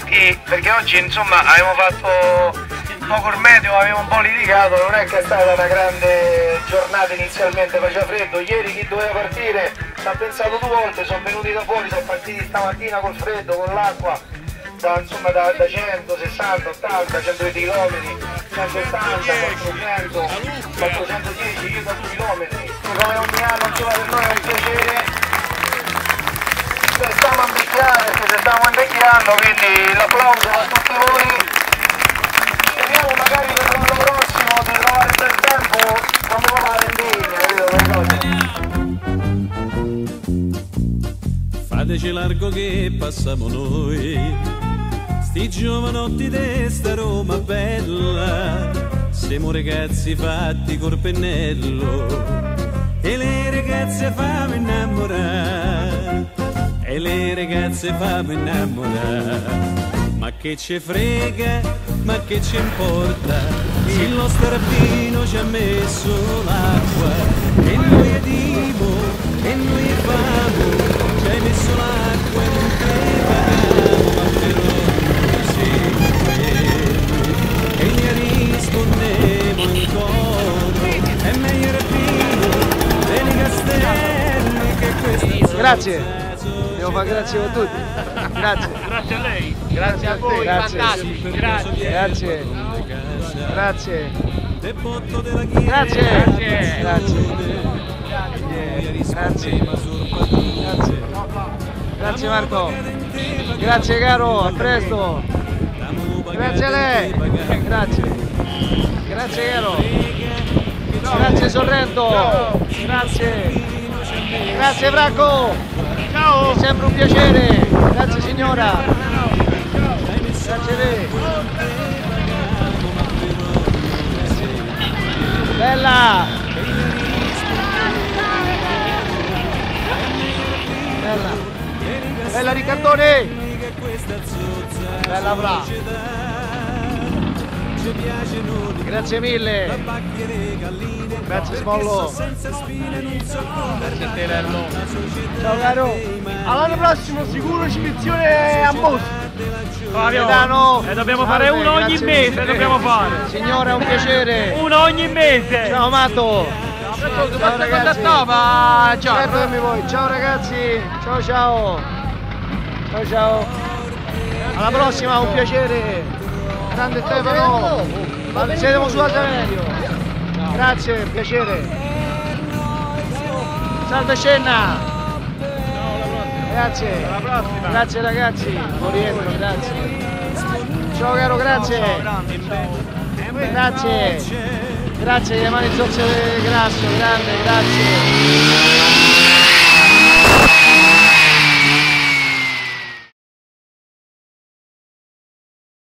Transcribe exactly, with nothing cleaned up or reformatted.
Sì, perché oggi insomma abbiamo fatto poco il meteo, avevamo un po' litigato, non è che è stata una grande giornata inizialmente, faceva freddo, ieri chi doveva partire ci ha pensato due volte, sono venuti da fuori, sono partiti stamattina col freddo, con l'acqua, da, insomma da, da centosessanta, ottanta, centoventi chilometri, centottanta, quattrocento, quattrocentodieci, io da due chilometri, come ogni anno insomma per noi è un piacere. Stiamo a invecchiare, perché stiamo invecchiando, quindi l'applauso a tutti voi. Speriamo magari per l'anno prossimo di trovare il bel tempo quando va la vendemmia, Fateci largo che passiamo noi, sti giovanotti di sta Roma bella, siamo ragazzi fatti col pennello e le ragazze fammi innamorare. E le ragazze fammi innamorare, ma che ci frega, ma che ci importa, il nostro rabbino ci ha messo l'acqua, e noi adimo, e noi famo, ci hai messo l'acqua e non te pagamo, ma però siamo quelli, e gli rispondevo ancora, è meglio rabbino, dei castelli che questa. Grazie. Devo fare grazie a tutti. Grazie. Grazie a lei. Grazie a voi. Grazie. Fantastici. Grazie. Grazie. Grazie. Grazie. Grazie. Grazie. Grazie. Grazie. Grazie Marco. Grazie caro, a presto. Grazie a lei. Grazie. Grazie caro. Grazie Sorrento. Grazie. Grazie Franco. Ciao! È sempre un piacere! Grazie signora! Grazie a lei! Bella! Bella! Bella Riccardone! Bella Fra! Grazie mille! Grazie Smollo! Grazie a te Lerno! Ciao caro! All'anno prossimo sicuro iscrizione a Mosca! Capitano! E dobbiamo fare uno ogni mese, dobbiamo fare! Signora, è un piacere! Uno ogni mese! Ciao Matto! Ciao ragazzi! Ma ciao! Certo che mi vuoi! Ciao ragazzi! Ciao ciao! Ciao ciao! Alla prossima, un piacere! Grande Stefano! Siamo su Saverio! Grazie, piacere! Salve Scenna! Grazie! Grazie ragazzi! Buon rientro, grazie! Ciao caro, grazie! Grazie! Grazie, le mani zozze grasso, grande, grazie!